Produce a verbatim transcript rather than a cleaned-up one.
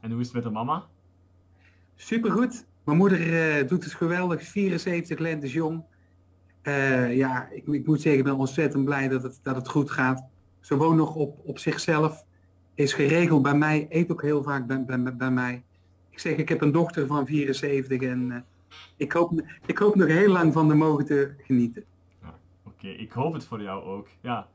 En hoe is het met de mama? Supergoed. Mijn moeder uh, doet het geweldig, vierenzeventig lentes jong. Uh, ja, ik, ik moet zeggen, ik ben ontzettend blij dat het, dat het goed gaat. Ze woont nog op, op zichzelf, is geregeld bij mij, eet ook heel vaak bij, bij, bij mij. Ik zeg, ik heb een dochter van vierenzeventig en uh, ik, hoop, ik hoop nog heel lang van de mogen te genieten. Ja, oké, okay. Ik hoop het voor jou ook. Ja.